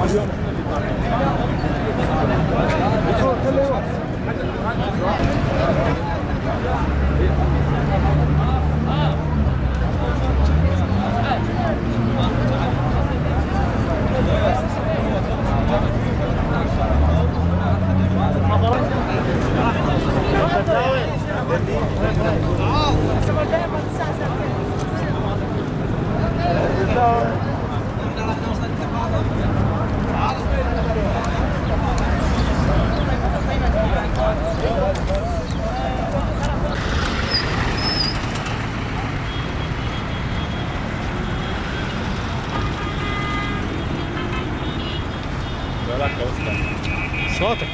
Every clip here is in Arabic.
صوتك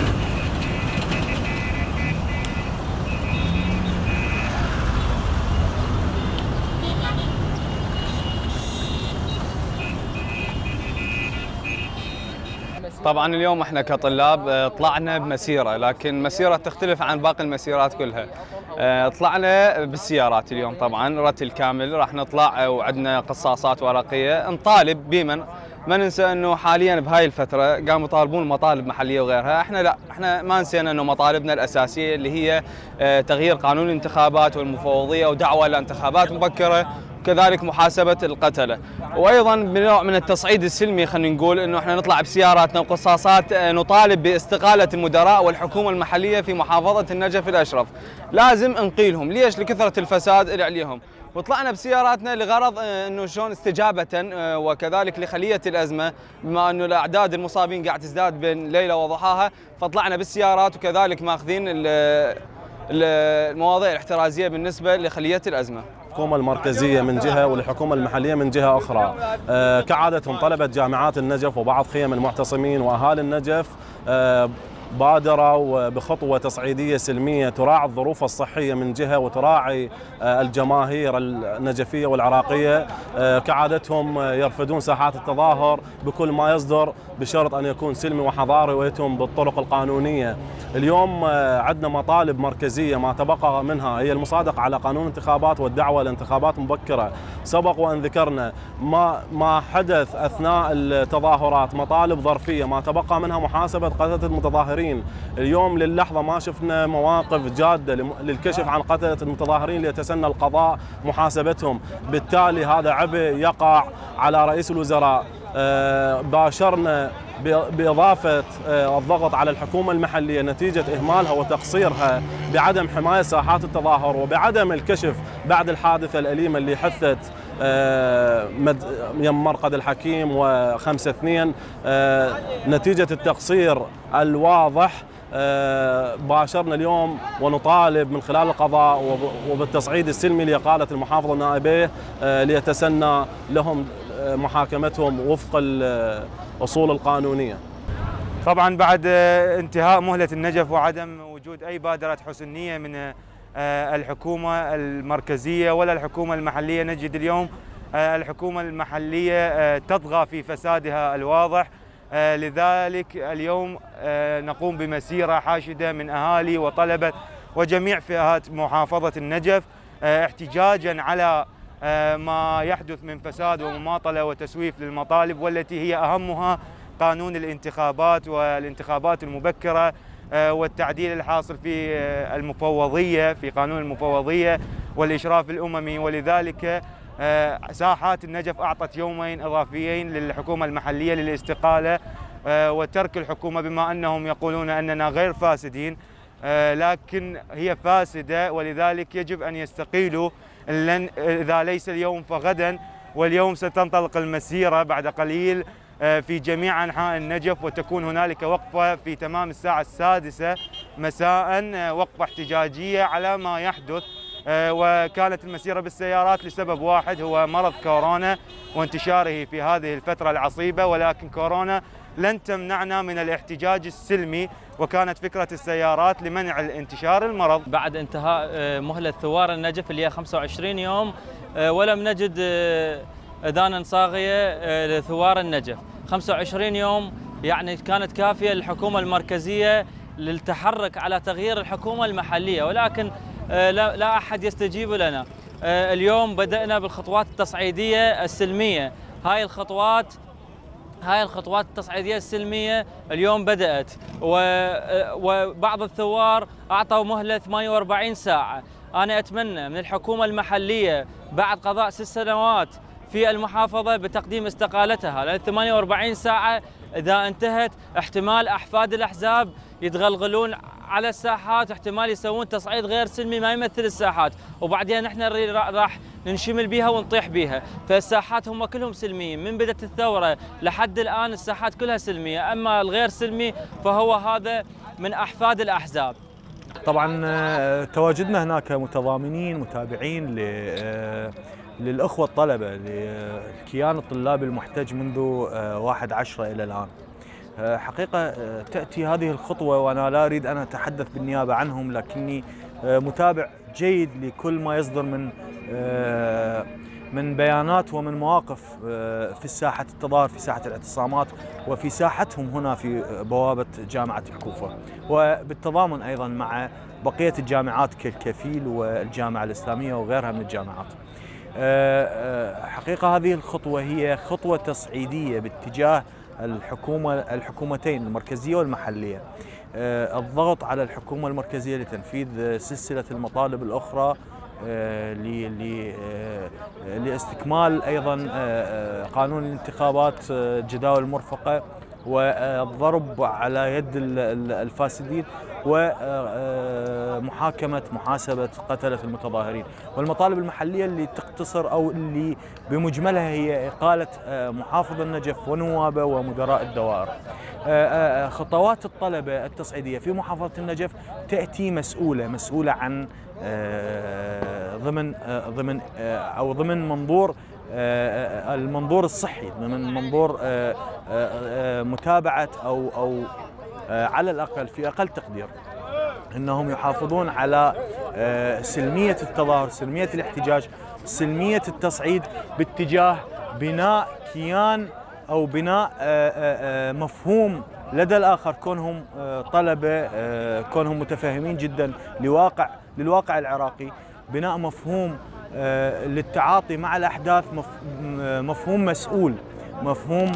طبعا اليوم احنا كطلاب طلعنا بمسيره، لكن مسيره تختلف عن باقي المسيرات كلها. طلعنا بالسيارات اليوم، طبعا رتل كامل راح نطلع وعندنا قصاصات ورقيه نطالب بمن ما ننسى انه حاليا بهاي الفتره قاموا يطالبون مطالب محليه وغيرها، احنا لا، احنا ما نسينا انه مطالبنا الاساسيه اللي هي تغيير قانون الانتخابات والمفوضيه ودعوه لانتخابات مبكره، وكذلك محاسبه القتله، وايضا بنوع من التصعيد السلمي. خلينا نقول انه احنا نطلع بسياراتنا وقصاصات نطالب باستقاله المدراء والحكومه المحليه في محافظه النجف الاشرف، لازم نقيلهم. ليش؟ لكثره الفساد اللي عليهم. وطلعنا بسياراتنا لغرض انه شلون استجابه وكذلك لخليه الازمه، بما انه الاعداد المصابين قاعد تزداد بين ليله وضحاها، فطلعنا بالسيارات وكذلك ماخذين المواضيع الاحترازيه بالنسبه لخليه الازمه. الحكومة المركزية من جهة والحكومة المحلية من جهة أخرى. كعادتهم طلبت جامعات النجف وبعض خيم المعتصمين وأهالي النجف بادروا بخطوة تصعيدية سلمية تراعي الظروف الصحية من جهة وتراعي الجماهير النجفية والعراقية. كعادتهم يرفدون ساحات التظاهر بكل ما يصدر بشرط أن يكون سلمي وحضاري ويتم بالطرق القانونية. اليوم عندنا مطالب مركزية ما تبقى منها هي المصادقة على قانون الانتخابات والدعوة لانتخابات مبكرة. سبق وأن ذكرنا ما حدث أثناء التظاهرات مطالب ظرفية ما تبقى منها محاسبة قتلة المتظاهرين. اليوم للحظة ما شفنا مواقف جادة للكشف عن قتلة المتظاهرين ليتسنى القضاء محاسبتهم، بالتالي هذا عبء يقع على رئيس الوزراء. باشرنا بإضافة الضغط على الحكومة المحلية نتيجة إهمالها وتقصيرها بعدم حماية ساحات التظاهر وبعدم الكشف بعد الحادثة الأليمة اللي حدثت يم مرقد الحكيم و5/2. نتيجة التقصير الواضح باشرنا اليوم ونطالب من خلال القضاء وبالتصعيد السلمي لإقالة المحافظ النائبيه ليتسنى لهم محاكمتهم وفق الأصول القانونية. طبعا بعد انتهاء مهلة النجف وعدم وجود أي بادرة حسنية من الحكومة المركزية ولا الحكومة المحلية، نجد اليوم الحكومة المحلية تطغى في فسادها الواضح. لذلك اليوم نقوم بمسيرة حاشدة من أهالي وطلبة وجميع فئات محافظة النجف احتجاجا على ما يحدث من فساد ومماطلة وتسويف للمطالب، والتي هي أهمها قانون الانتخابات والانتخابات المبكرة والتعديل الحاصل في المفوضية، في قانون المفوضية والإشراف الأممي. ولذلك ساحات النجف أعطت يومين إضافيين للحكومة المحلية للاستقالة وترك الحكومة، بما أنهم يقولون أننا غير فاسدين، لكن هي فاسدة، ولذلك يجب أن يستقيلوا إذا ليس اليوم فغدا. واليوم ستنطلق المسيرة بعد قليل في جميع أنحاء النجف، وتكون هنالك وقفة في تمام الساعة 6 مساء، وقفة احتجاجية على ما يحدث. وكانت المسيرة بالسيارات لسبب واحد، هو مرض كورونا وانتشاره في هذه الفترة العصيبة، ولكن كورونا لن تمنعنا من الاحتجاج السلمي، وكانت فكرة السيارات لمنع الانتشار المرض. بعد انتهاء مهلة ثوار النجف اللي هي 25 يوم ولم نجد أذانا صاغية لثوار النجف. 25 يوم يعني كانت كافية للحكومة المركزية للتحرك على تغيير الحكومة المحلية، ولكن لا أحد يستجيب لنا. اليوم بدأنا بالخطوات التصعيدية السلمية. هاي الخطوات هاي الخطوات التصعيدية السلمية اليوم بدأت، وبعض الثوار أعطوا مهلة 48 ساعة. أنا أتمنى من الحكومة المحلية بعد قضاء 6 سنوات في المحافظة بتقديم استقالتها، لأن 48 ساعة إذا انتهت احتمال أحفاد الأحزاب يتغلغلون على الساحات، واحتمال يسوون تصعيد غير سلمي ما يمثل الساحات، وبعدين نحن راح ننشمل بيها ونطيح بيها. فالساحات هم كلهم سلميين من بدأت الثورة لحد الآن، الساحات كلها سلمية، أما الغير سلمي فهو هذا من أحفاد الأحزاب. طبعا تواجدنا هناك متضامنين متابعين للأخوة الطلبة للكيان الطلابي المحتج منذ 1/10 إلى الآن. حقيقة تأتي هذه الخطوة وأنا لا أريد أن أتحدث بالنيابة عنهم، لكني متابع جيد لكل ما يصدر من بيانات ومن مواقف في ساحة التظاهر، في ساحة الاعتصامات، وفي ساحتهم هنا في بوابة جامعة الكوفة، وبالتضامن أيضا مع بقية الجامعات كالكفيل والجامعة الإسلامية وغيرها من الجامعات. حقيقة هذه الخطوة هي خطوة تصعيدية باتجاه الحكومتين المركزية والمحلية. الضغط على الحكومة المركزية لتنفيذ سلسلة المطالب الأخرى لاستكمال أيضا قانون الانتخابات جداول المرفقة، والضرب على يد الفاسدين، ومحاكمة محاسبة قتلة المتظاهرين. والمطالب المحلية اللي تقتصر أو اللي بمجملها هي إقالة محافظ النجف ونوابه ومدراء الدوائر. خطوات الطلبة التصعيدية في محافظة النجف تأتي مسؤولة عن ضمن منظور المنظور الصحي، ضمن منظور متابعة أو على الأقل في أقل تقدير أنهم يحافظون على سلمية التظاهر، سلمية الاحتجاج، سلمية التصعيد باتجاه بناء كيان أو بناء مفهوم لدى الآخر، كونهم طلبة، كونهم متفاهمين جدا للواقع العراقي، بناء مفهوم للتعاطي مع الأحداث، مفهوم مسؤول، مفهوم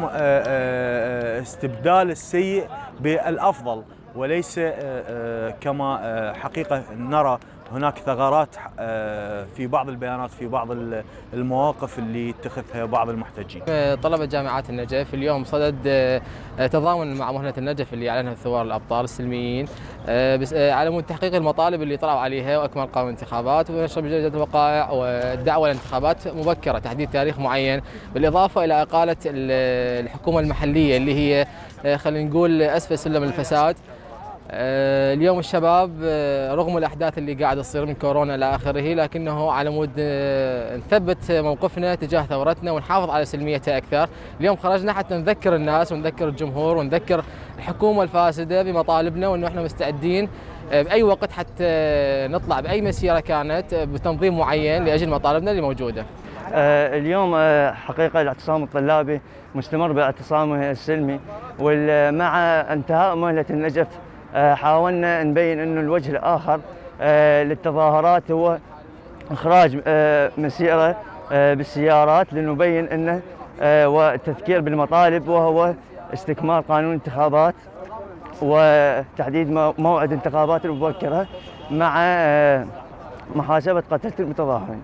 استبدال السيء بالأفضل، وليس كما حقيقة نرى هناك ثغرات في بعض البيانات، في بعض المواقف اللي اتخذها بعض المحتجين. طلبة جامعات النجف اليوم صدد تضامن مع مهلة النجف اللي أعلنها الثوار الأبطال السلميين على مود تحقيق المطالب اللي طلعوا عليها، وأكمل قانون الانتخابات ونشر بجلدة الوقائع والدعوة لانتخابات مبكرة، تحديد تاريخ معين، بالإضافة إلى إقالة الحكومة المحلية اللي هي خلينا نقول أسفل سلم الفساد. اليوم الشباب رغم الأحداث اللي قاعدة تصير من كورونا إلى آخره، لكنه على مود نثبت موقفنا تجاه ثورتنا ونحافظ على سلميتها أكثر. اليوم خرجنا حتى نذكر الناس ونذكر الجمهور ونذكر الحكومة الفاسدة بمطالبنا، وأنه احنا مستعدين بأي وقت حتى نطلع بأي مسيرة كانت بتنظيم معين لأجل مطالبنا اللي موجودة. اليوم حقيقة الاعتصام الطلابي مستمر باعتصامه السلمي، ومع انتهاء مهلة النجف حاولنا نبين انه الوجه الاخر للتظاهرات هو اخراج مسيره بالسيارات لنبين انه والتذكير بالمطالب، وهو استكمال قانون الانتخابات وتحديد موعد انتخابات مبكره مع محاسبه قتله المتظاهرين.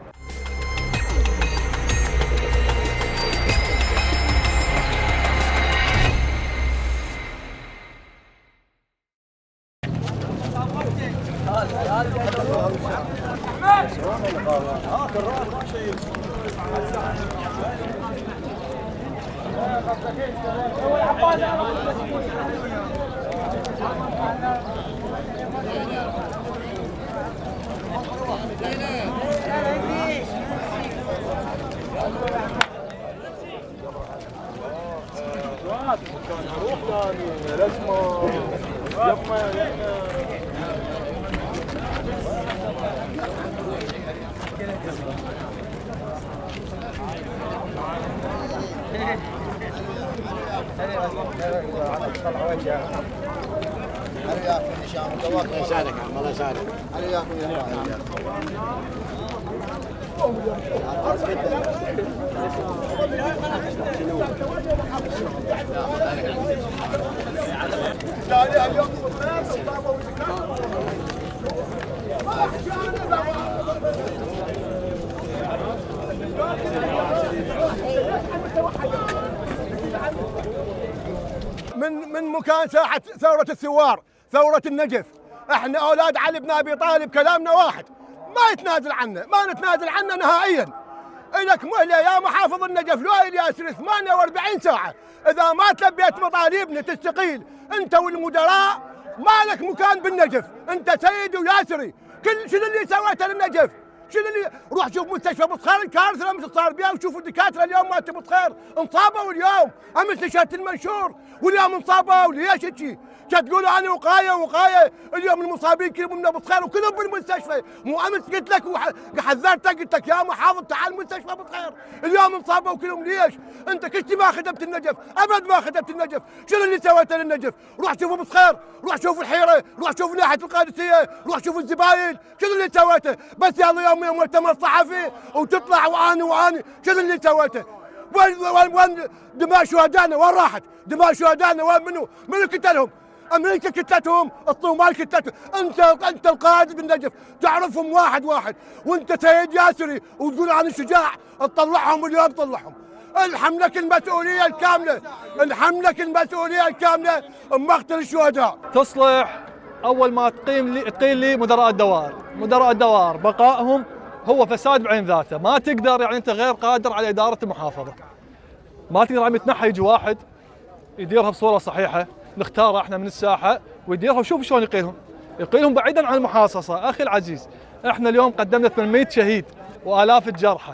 الله يساعدك. من مكان ساحة ثورة الثوار، ثورة النجف. احنا اولاد علي بن ابي طالب كلامنا واحد، ما يتنازل عنه، ما نتنازل عنه نهائيا. إلك مهلة يا محافظ النجف لؤي ياسر 48 ساعة، إذا ما تلبيت مطالبنا تستقيل أنت والمدراء، ما لك مكان بالنجف، أنت سيد وياسري. شنو اللي سويته للنجف؟ شنو اللي روح شوف مستشفى بصخير الكارثة اللي صار بها، وشوفوا الدكاترة اليوم مالت بصخير انصابوا اليوم، أمس نشرت المنشور واليوم انصابوا. وليش هيك؟ تقولوا انا وقايه، اليوم المصابين كلهم من بصخير وكلهم بالمستشفى. مو امس قلت لك وحذرتك قلت لك يا محافظ تعال المستشفى بصخير، اليوم انصابوا كلهم. ليش؟ انت كنت ما خدمت النجف، ابد ما خدمت النجف. شنو اللي سويته للنجف؟ روح شوفوا بصخير، روح شوفوا الحيره، روح شوفوا ناحيه القادسيه، روح شوفوا الزباين، شنو اللي سويته؟ بس يلا يوم مؤتمر صحفي وتطلع واني، شنو اللي سويته؟ وين دماء شهدائنا؟ وين راحت؟ دماء شهدائنا وين؟ منو قتلهم؟ امريكا كتلتهم، الصومال كتلتهم. انت القائد بالنجف تعرفهم واحد، وانت سيد ياسري وتقول عن الشجاع، تطلعهم اليوم طلعهم. الحملك المسؤوليه الكامله، الحملك المسؤوليه الكامله بمقتل الشهداء. تصلح اول ما تقيل لي مدراء الدوائر بقائهم هو فساد بعين ذاته. ما تقدر يعني انت غير قادر على اداره المحافظه، ما تقدر عم يتنحى يجي واحد يديرها بصوره صحيحه، نختاره احنا من الساحه ويديرها. وشوف شلون يقيلهم بعيدا عن المحاصصه. اخي العزيز، احنا اليوم قدمنا 800 شهيد والاف الجرحى،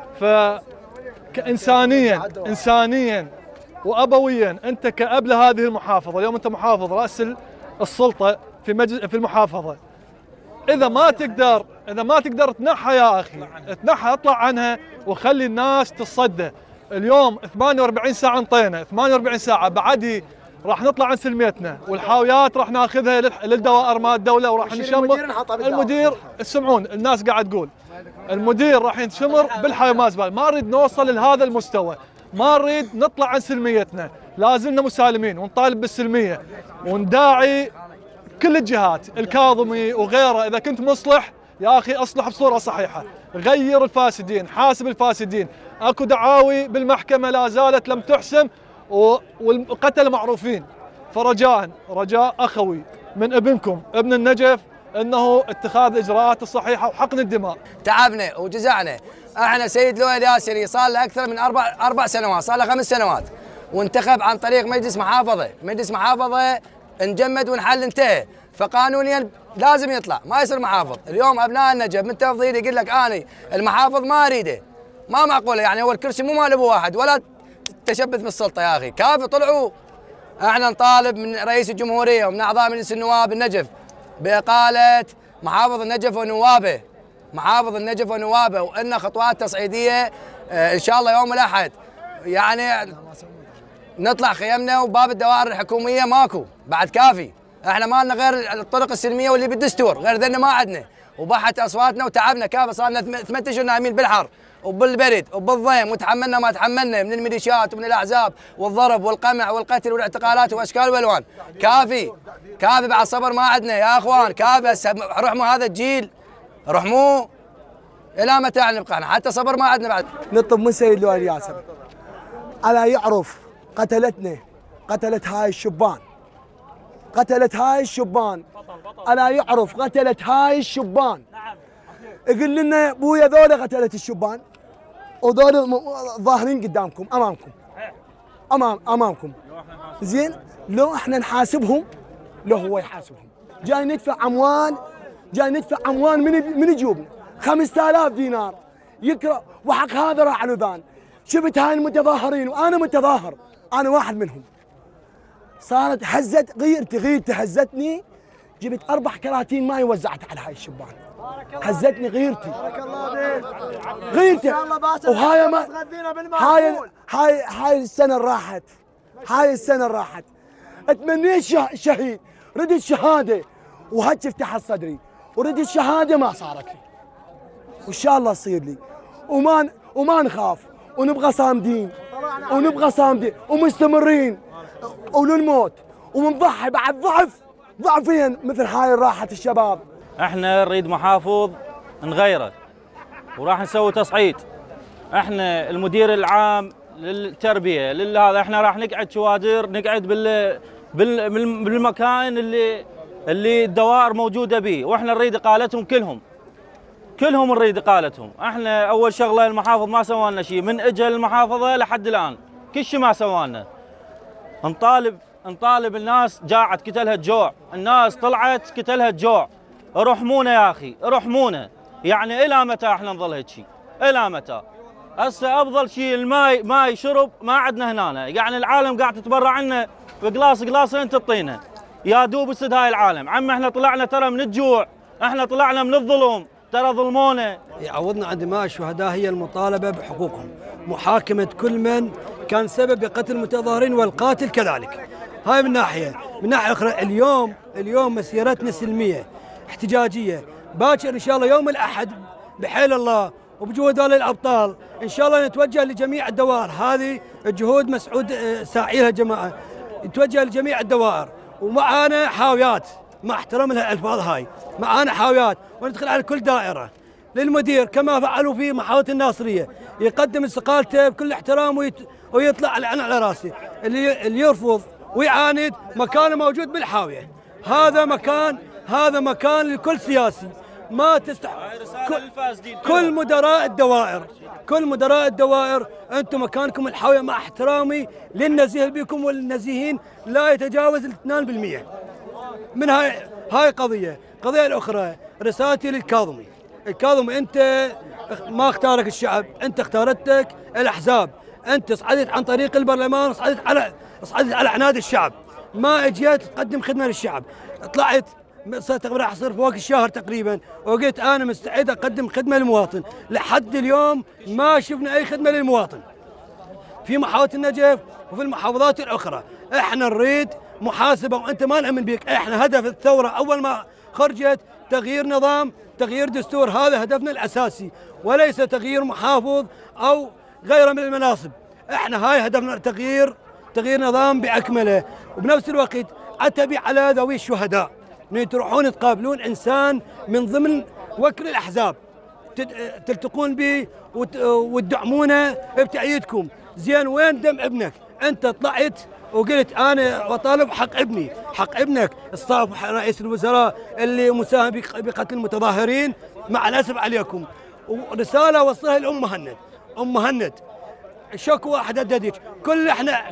انسانيا وابويا انت كأب لهذه المحافظه، اليوم انت محافظ راس السلطه في المحافظه. اذا ما تقدر تنحى يا اخي، تنحى، اطلع عنها وخلي الناس تتصدى. اليوم 48 ساعه انطينا، 48 ساعه بعدي راح نطلع عن سلميتنا، والحاويات راح ناخذها للدوائر مال الدوله وراح نشمر. المدير اسمعون، الناس قاعد تقول المدير راح ينشمر بالحاوي ما زبال. ما نريد نوصل لهذا المستوى، ما نريد نطلع عن سلميتنا، لازمنا مسالمين ونطالب بالسلميه ونداعي كل الجهات، الكاظمي وغيره. اذا كنت مصلح يا اخي اصلح بصوره صحيحه، غير الفاسدين، حاسب الفاسدين. اكو دعاوي بالمحكمه لا زالت لم تحسم والقتل معروفين. فرجاء اخوي من ابنكم ابن النجف انه اتخاذ الاجراءات الصحيحه وحقن الدماء. تعبنا وجزعنا. احنا سيد لؤي الياسري صار له اكثر من اربع سنوات، صار له 5 سنوات، وانتخب عن طريق مجلس محافظه انجمد وانحل انتهى، فقانونيا لازم يطلع، ما يصير محافظ. اليوم ابناء النجف من تفضيل يقول لك اني المحافظ ما اريده، ما معقوله يعني. هو الكرسي مو مال ابو واحد ولا تشبث بالسلطه يا اخي، كافي طلعوا. احنا نطالب من رئيس الجمهوريه ومن اعضاء مجلس النواب النجف باقاله محافظ النجف ونوابه، وان خطوات تصعيديه ان شاء الله يوم الاحد. يعني نطلع خيمنا وباب الدوائر الحكوميه ماكو بعد، كافي. احنا ما لنا غير الطرق السلميه واللي بالدستور، غير ذنه ما عندنا، وبحت اصواتنا وتعبنا كافي. صار لنا 8 اشهر نايمين بالحر وبالبرد وبالضيم، وتحملنا ما تحملنا من الميليشيات ومن الاحزاب والضرب والقمع والقتل والاعتقالات واشكال والوان. كافي بعد صبر ما عندنا يا اخوان، كافي. رحموا هذا الجيل، رحموا. الى متى نبقى احنا؟ حتى صبر ما عندنا بعد. نطلب من سيد لؤي الياسر الا يعرف قتلت هاي الشبان، الا يعرف قتلت هاي الشبان. يقول لنا ابويا ذولا قتلت الشبان وذول ظاهرين قدامكم امامكم زين. لو احنا نحاسبهم لو هو يحاسبهم. جاي ندفع اموال من جيوبنا 5000 دينار يقرا، وحق هذا راح على. شفت هاي المتظاهرين وانا متظاهر، انا واحد منهم. صارت غيرتي هزتني، جبت 4 كراتين ماي وزعت على هاي الشبان. هزتني غيرتي. وهاي ما هاي السنه راحت. اتمنيت شهيد، ردت شهاده وهج فتح صدري، وردت شهاده ما صارت لي. وان شاء الله تصير لي. وما نخاف، ونبقى صامدين ومستمرين وللموت، ونضحي بعد ضعفين مثل هاي راحة الشباب. احنا نريد محافظ نغيره وراح نسوي تصعيد. احنا المدير العام للتربيه هذا احنا راح نقعد شوادر، نقعد بالمكان اللي الدوائر موجوده به، واحنا نريد اقالتهم كلهم نريد اقالتهم. احنا اول شغله المحافظ ما سوى لنا شيء من اجى المحافظه لحد الان، كل شيء ما سوى لنا. نطالب الناس جاعت قتلها الجوع، الناس طلعت قتلها الجوع. ارحمونا يا اخي ارحمونا، يعني الى متى احنا نظل هيك شيء؟ الى متى؟ هسه افضل شيء الماي، ماي شرب ما عندنا هنا، يعني العالم قاعد تتبرع عنا بقلاصين تعطينا، يا دوب يسد هاي العالم. عم احنا طلعنا ترى من الجوع، احنا طلعنا من الظلم، ترى ظلمونا. يعوضنا عن دماء الشهداء هي المطالبه بحقوقهم، محاكمه كل من كان سبب بقتل المتظاهرين والقاتل كذلك. هاي من ناحيه اخرى اليوم مسيرتنا سلميه احتجاجيه، باكر ان شاء الله يوم الاحد بحيل الله وبجهود هؤلاء الابطال ان شاء الله نتوجه لجميع الدوائر. هذه الجهود مسعود ساعي لها جماعه، نتوجه لجميع الدوائر ومعانا حاويات، مع احترام الالفاظ هاي، معانا حاويات وندخل على كل دائره. للمدير كما فعلوا في محافظه الناصريه يقدم استقالته بكل احترام ويطلع على راسي. اللي يرفض ويعاند مكانه موجود بالحاويه. هذا مكان لكل سياسي ما كل مدراء الدوائر انتم مكانكم الحاويه، مع احترامي للنزيه بكم والنزيهين لا يتجاوز 2%. من هاي قضيه الاخرى صرصاتي للكاظمي. انت ما اختارك الشعب، انت اختارتك الاحزاب، انت صعدت عن طريق البرلمان، صعدت على عناد الشعب، ما اجيت تقدم خدمه للشعب. طلعت تقريبا راح يصير فوق الشهر تقريبا وقلت انا مستعد اقدم خدمه للمواطن. لحد اليوم ما شفنا اي خدمه للمواطن في محافظه النجف وفي المحافظات الاخرى. احنا نريد محاسبه وانت ما نؤمن بك. احنا هدف الثوره اول ما خرجت تغيير نظام، تغيير دستور، هذا هدفنا الاساسي وليس تغيير محافظ او غيره من المناصب. احنا هاي هدفنا تغيير نظام باكمله. وبنفس الوقت عتبي على ذوي الشهداء، تروحون تقابلون انسان من ضمن وكر الاحزاب تلتقون به وتدعمونه بتأييدكم. زين وين دم ابنك؟ انت طلعت وقلت انا بطالب حق ابني، حق ابنك. الصاف رئيس الوزراء اللي مساهم بقتل المتظاهرين، مع الاسف عليكم. ورساله وصلها لام مهند، شكوى حددتك، كل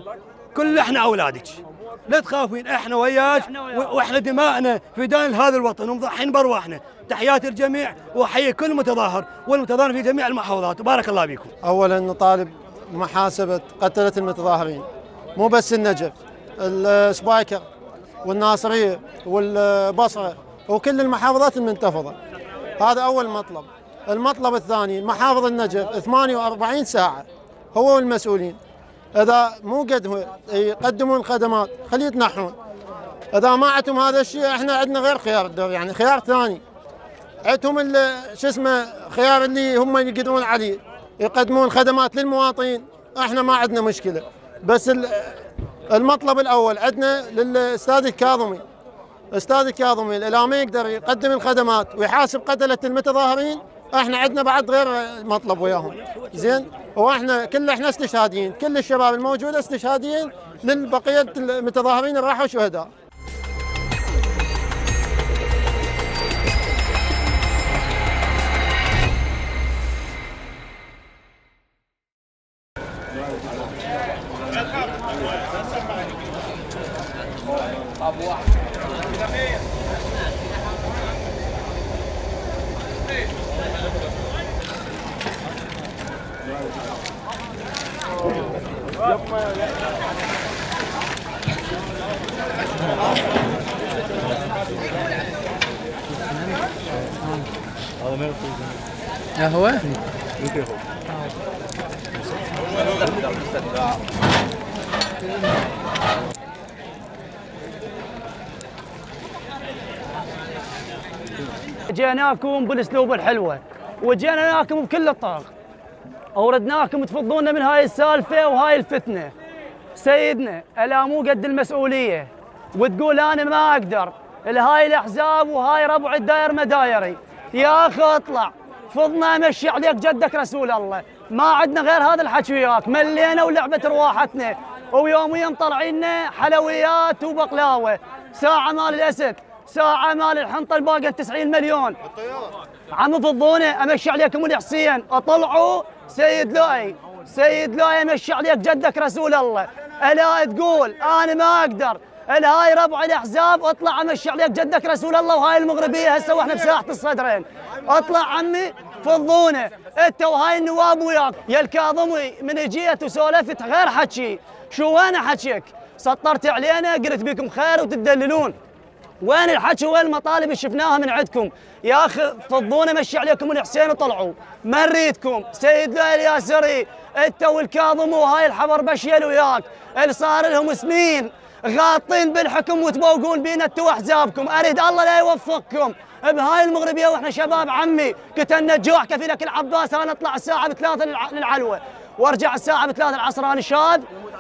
احنا اولادك، لا تخافين، احنا وياك واحنا دماءنا فدان هذا الوطن ومضحين بارواحنا. تحياتي الجميع واحيي كل متظاهر والمتظاهر في جميع المحافظات، وبارك الله بكم. اولا نطالب محاسبه قتله المتظاهرين، مو بس النجف، السبايكر والناصريه والبصره وكل المحافظات المنتفضه. هذا اول مطلب. المطلب الثاني محافظ النجف 48 ساعه هو والمسؤولين، اذا مو قد يقدمون خدمات خليه يتنحون. اذا ما عندهم هذا الشيء احنا عندنا غير خيار، يعني خيار ثاني عندهم خيار اللي هم يقدرون عليه، يقدمون خدمات للمواطنين. احنا ما عندنا مشكله، بس المطلب الاول عندنا للاستاذ الكاظمي. الاستاذ الكاظمي اذا ما يقدر يقدم الخدمات ويحاسب قتله المتظاهرين، احنا عندنا بعد غير مطلب وياهم. زين، واحنا احنا استشهاديين، كل الشباب الموجوده استشهاديين للبقيه المتظاهرين اللي راحوا شهداء. هو جيناكم بالاسلوب الحلوه، وجينا ناكم بكل الطرق، وردناكم تفضونا من هاي السالفه وهاي الفتنه. سيدنا الا مو قد المسؤوليه وتقول انا ما اقدر لهاي الاحزاب وهاي ربع الداير مدايري، يا اخي اطلع فضنا امشي عليك جدك رسول الله، ما عندنا غير هذا الحكي وياك، ملينا ولعبه رواحتنا ويوميا طلعينا حلويات وبقلاوه، ساعه مال الاسد، ساعه مال الحنطه الباقي 90 مليون. عم فضونا امشي عليكم الحسين، اطلعوا سيد لؤي، سيد لؤي امشي عليك جدك رسول الله، الا تقول انا ما اقدر الهاي ربع الاحزاب، اطلع امشي عليك جدك رسول الله. وهاي المغربيه هسه واحنا بساحه الصدرين، اطلع عمي فضونا انت وهاي النواب وياك. يا الكاظمي من جيت وسولفت غير حكي، شو وين حكيك؟ سطرت علينا قلت بكم خير وتدللون، وين الحكي وين المطالب اللي شفناها من عندكم؟ يا اخي فضونا مشي عليكم الحسين وطلعوا، ما نريدكم. سيد لؤي الياسري انت والكاظم وهاي الحبربشيه اللي وياك اللي صار لهم سنين غاطين بالحكم وتبوقون بينا انتوا واحزابكم، اريد الله لا يوفقكم بهاي المغربيه واحنا شباب عمي. قتلنا الجوع كفي لك العباس، انا اطلع الساعه ب3 للعلوه وارجع الساعه ب3 العصر، انا شاب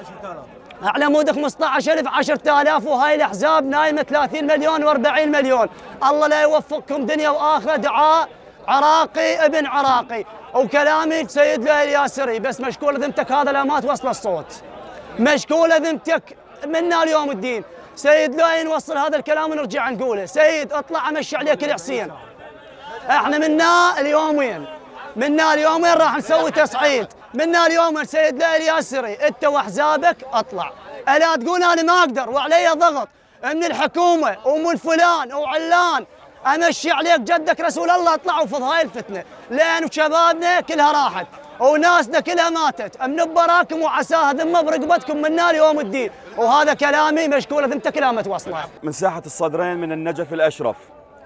على مود 15,000 10,000 وهاي الاحزاب نايمه 30 مليون و40 مليون. الله لا يوفقكم دنيا واخره. دعاء عراقي ابن عراقي وكلامي سيد لؤي الياسري، بس مشكوله ذمتك هذا لا ما توصل الصوت، مشكوله ذمتك منا اليوم الدين. سيد لؤي نوصل هذا الكلام ونرجع نقوله، سيد اطلع امشي عليك الحسين، احنا منا اليومين، منا اليومين راح نسوي تصعيد، منا اليومين سيد لؤي الياسري انت واحزابك اطلع، الا تقول انا ما اقدر وعلي ضغط من الحكومه ومن فلان وعلان امشي عليك جدك رسول الله، اطلعوا فض هاي الفتنه، لان شبابنا كلها راحت وناسنا كلها ماتت، من براكم وعساها ذمه برقبتكم منا اليوم الدين. وهذا كلامي مشكوله ذمته كلامه توصله. من ساحه الصدرين من النجف الاشرف،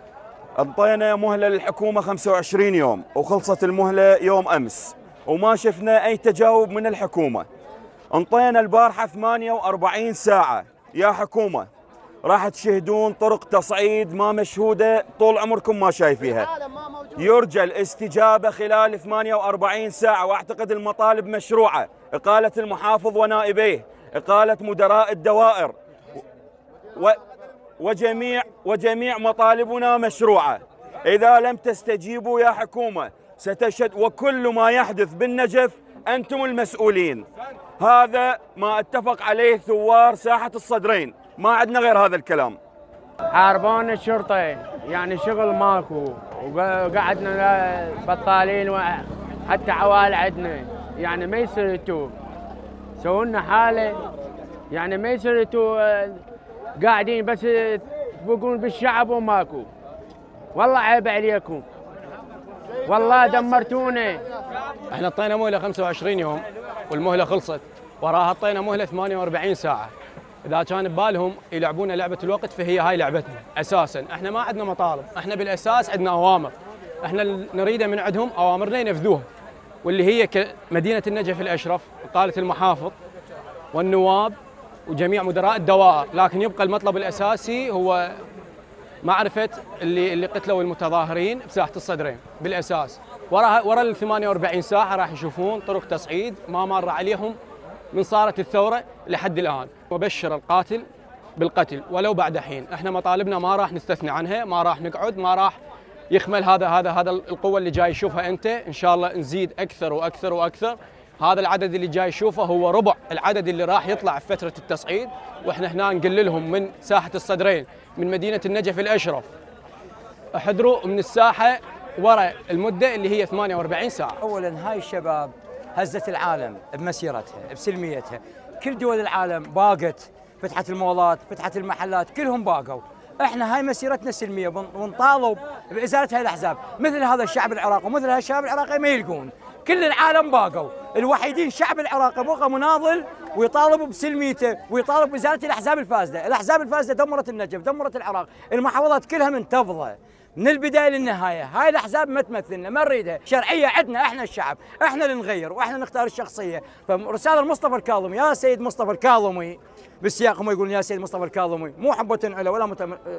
انطينا مهله للحكومه 25 يوم وخلصت المهله يوم امس وما شفنا اي تجاوب من الحكومه. انطينا البارحه 48 ساعه يا حكومه، راح تشهدون طرق تصعيد ما مشهوده طول عمركم ما شايفيها. يرجى الاستجابه خلال 48 ساعه، واعتقد المطالب مشروعه، اقاله المحافظ ونائبيه، اقاله مدراء الدوائر وجميع مطالبنا مشروعه. اذا لم تستجيبوا يا حكومه ستشهد، وكل ما يحدث بالنجف انتم المسؤولين. هذا ما اتفق عليه ثوار ساحه الصدرين، ما عندنا غير هذا الكلام. حاربون الشرطه، يعني شغل ماكو، وقعدنا بطالين وحتى عوائل عندنا، يعني ما يصير انتوا سووا لنا حاله، يعني ما يصير انتوا قاعدين بس تفوقون بالشعب وماكو. والله عيب عليكم، والله دمرتونا. احنا اعطينا مهله 25 يوم والمهله خلصت، وراها اعطينا مهله 48 ساعه. اذا كان ببالهم يلعبون لعبه الوقت فهي هاي لعبتنا اساسا. احنا ما عندنا مطالب، احنا بالاساس عندنا اوامر، احنا نريده من عندهم اوامرنا ينفذوها، واللي هي كمدينه النجف الاشرف، اقاله المحافظ والنواب وجميع مدراء الدوائر. لكن يبقى المطلب الاساسي هو معرفه اللي قتلوا المتظاهرين بساحه الصدرين بالاساس. ورا ال 48 ساعه راح يشوفون طرق تصعيد ما مر عليهم من صارت الثوره لحد الان. وبشر القاتل بالقتل ولو بعد حين. احنا مطالبنا ما راح نستثني عنها، ما راح نقعد، ما راح يخمل هذا القوه اللي جاي يشوفها انت. ان شاء الله نزيد اكثر واكثر واكثر. هذا العدد اللي جاي يشوفه هو ربع العدد اللي راح يطلع في فتره التصعيد، واحنا هنا نقول لهم من ساحه الصدرين من مدينه النجف الاشرف احضروا من الساحه ورا المده اللي هي 48 ساعه. اولا هاي الشباب هزت العالم بمسيرتها بسلميتها، كل دول العالم باقت، فتحت المولات، فتحت المحلات، كلهم باقوا. احنا هاي مسيرتنا سلميه ونطالب بازاله هاي الاحزاب، مثل هذا الشعب العراقي ومثل هذا الشعب العراقي ما يلقون، كل العالم باقوا، الوحيدين الشعب العراقي بقى مناضل ويطالب بسلميته ويطالب بازاله الاحزاب الفاسده، الاحزاب الفاسده دمرت النجف، دمرت العراق، المحافظات كلها منتفضه، من البدايه للنهايه. هاي الاحزاب ما تمثلنا، ما نريدها، شرعيه عندنا احنا الشعب، احنا اللي نغير واحنا نختار الشخصيه. فرساله المصطفى الكاظمي، يا سيد مصطفى الكاظمي، بالسياق هم يقولون يا سيد مصطفى الكاظمي، مو حبة له ولا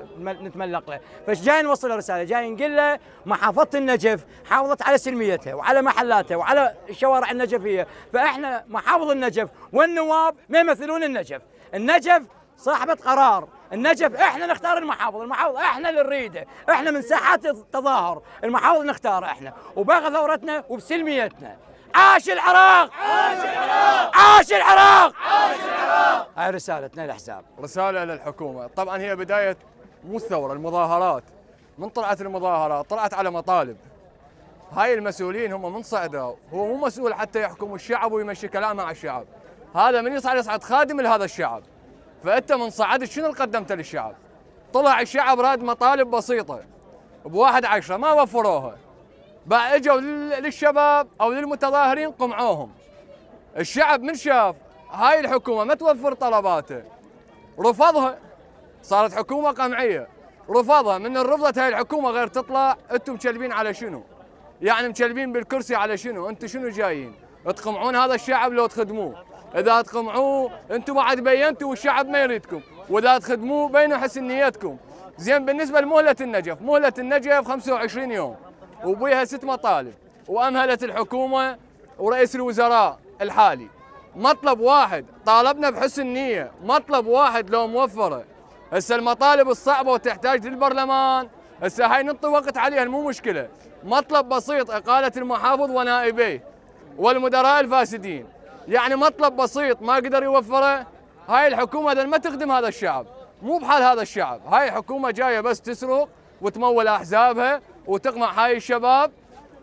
نتملق له، فايش جاي نوصل رساله؟ جاي نقول له محافظه النجف حافظت على سلميتها وعلى محلاتها وعلى الشوارع النجفيه، فاحنا محافظ النجف والنواب ما يمثلون النجف، النجف صاحبة قرار، النجف احنا نختار المحافظ احنا اللي نريده، احنا من ساحات التظاهر، المحافظ نختاره احنا وباقي ثورتنا وبسلميتنا. عاش العراق! عاش العراق! عاش العراق! عاش العراق! هاي رسالتنا للاحزاب. رسالة للحكومة، طبعا هي بداية مو الثورة، المظاهرات. من طلعت المظاهرات طلعت على مطالب. هاي المسؤولين هم من صعدوا، هو مو مسؤول حتى يحكم الشعب ويمشي كلامه على الشعب. هذا من يصعد خادم لهذا الشعب. فأنت من صعدت شنو اللي قدمته للشعب؟ طلع الشعب راد مطالب بسيطة ب1/10 ما وفروها. بعد اجوا للشباب او للمتظاهرين قمعوهم. الشعب من شاف هاي الحكومه ما توفر طلباته رفضها، صارت حكومه قمعيه، رفضها. من رفضت هاي الحكومه غير تطلع انتم مكلبين على شنو؟ يعني مكلبين بالكرسي على شنو؟ انتم شنو جايين؟ تقمعون هذا الشعب لو تخدموه، اذا تقمعوه انتم بعد بينتوا والشعب ما يريدكم، واذا تخدموه بينوا حسن نيتكم. زين بالنسبه لمهله النجف، مهله النجف 25 يوم وبيها 6 مطالب، وامهلت الحكومه ورئيس الوزراء الحالي. مطلب واحد طالبنا بحسن نيه، مطلب واحد لو موفره. هسه المطالب الصعبه وتحتاج للبرلمان، هسه هاي نعطي وقت عليها مو مشكله. مطلب بسيط اقاله المحافظ ونائبيه والمدراء الفاسدين، يعني مطلب بسيط ما قدر يوفره. هاي الحكومه ما تخدم هذا الشعب، مو بحال هذا الشعب. هاي حكومه جايه بس تسرق وتمول احزابها وتقمع هاي الشباب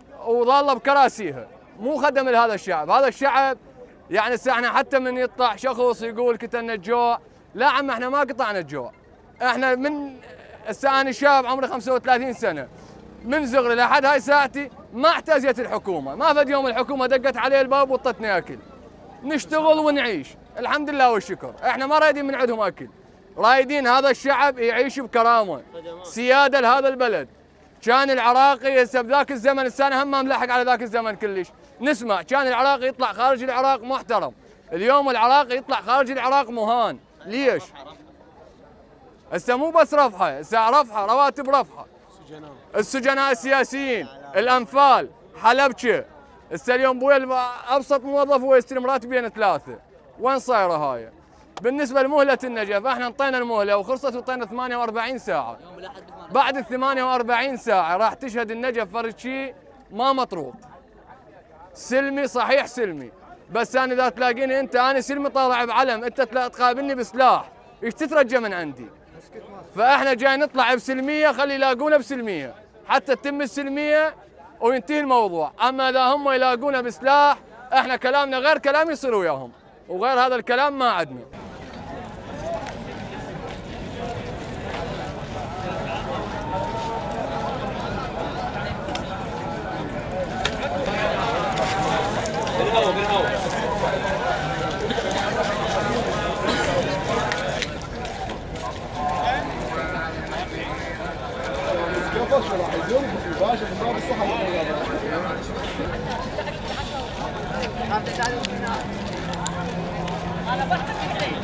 وظاله بكراسيها، مو خدم لهذا الشعب. هذا الشعب يعني احنا حتى من يطلع شخص يقول قتلنا الجوع، لا عم احنا ما قطعنا الجوع. احنا من انا شاب عمري 35 سنه، من صغري لحد هاي ساعتي ما احتاجت الحكومه، ما فد يوم الحكومه دقت علي الباب وطتني اكل. نشتغل ونعيش الحمد لله والشكر. احنا ما رايدين من عندهم اكل، رايدين هذا الشعب يعيش بكرامه، سياده لهذا البلد. كان العراقي هسه بذاك الزمن، السنه هم ما ملحق على ذاك الزمن كلش، نسمع كان العراقي يطلع خارج العراق محترم، اليوم العراقي يطلع خارج العراق مهان. ليش؟ هسه مو بس رفحه، هسه رفحه رواتب رفحه. السجناء السياسيين، الانفال، حلبشه. هسه اليوم بويا ابسط موظف هو يستلم راتبين 3، وين صايره هاي؟ بالنسبه لمهله النجف احنا انطينا المهله وخلصت وطينا 48 ساعه. بعد ال 48 ساعه راح تشهد النجف فرد شيء ما مطروق. سلمي صحيح سلمي، بس انا اذا تلاقيني انت انا سلمي طالع بعلم، انت تقابلني بسلاح، ايش تترجى من عندي؟ فاحنا جاي نطلع بسلميه، خلي يلاقونا بسلميه حتى تتم السلميه وينتهي الموضوع. اما اذا هم يلاقونا بسلاح احنا كلامنا غير كلام يصير وياهم، وغير هذا الكلام ما عندنا. انا بحث